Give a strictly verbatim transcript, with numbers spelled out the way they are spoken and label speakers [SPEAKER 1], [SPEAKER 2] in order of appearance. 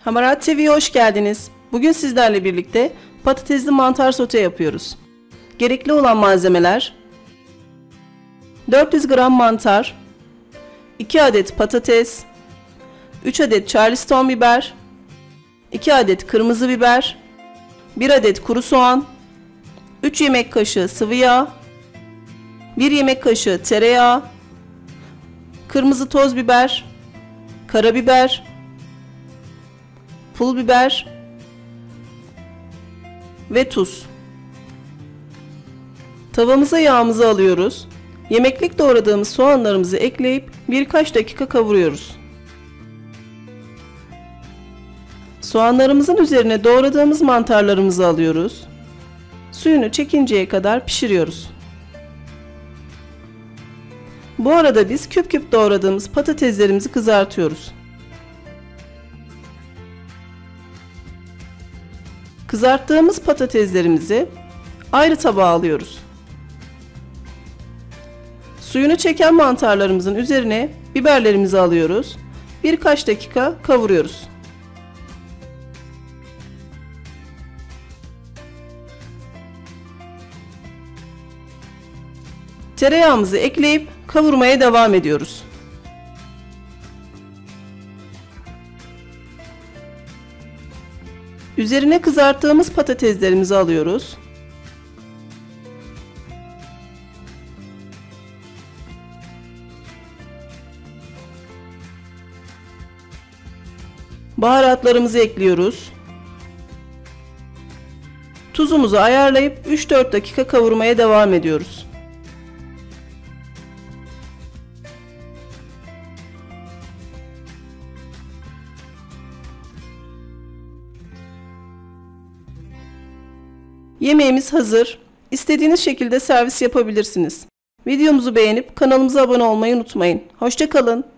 [SPEAKER 1] Hamarat T V'ye hoş geldiniz. Bugün sizlerle birlikte patatesli mantar sote yapıyoruz. Gerekli olan malzemeler: dört yüz gram mantar, iki adet patates, üç adet Charleston biber, iki adet kırmızı biber, bir adet kuru soğan, üç yemek kaşığı sıvı yağ, bir yemek kaşığı tereyağı, kırmızı toz biber, karabiber, pul biber ve tuz. Tavamıza yağımızı alıyoruz. Yemeklik doğradığımız soğanlarımızı ekleyip birkaç dakika kavuruyoruz. Soğanlarımızın üzerine doğradığımız mantarlarımızı alıyoruz. Suyunu çekinceye kadar pişiriyoruz. Bu arada biz küp küp doğradığımız patateslerimizi kızartıyoruz. Kızarttığımız patateslerimizi ayrı tabağa alıyoruz. Suyunu çeken mantarlarımızın üzerine biberlerimizi alıyoruz. Birkaç dakika kavuruyoruz. Tereyağımızı ekleyip kavurmaya devam ediyoruz. Üzerine kızarttığımız patateslerimizi alıyoruz. Baharatlarımızı ekliyoruz. Tuzumuzu ayarlayıp üç dört dakika kavurmaya devam ediyoruz. Yemeğimiz hazır. İstediğiniz şekilde servis yapabilirsiniz. Videomuzu beğenip kanalımıza abone olmayı unutmayın. Hoşça kalın.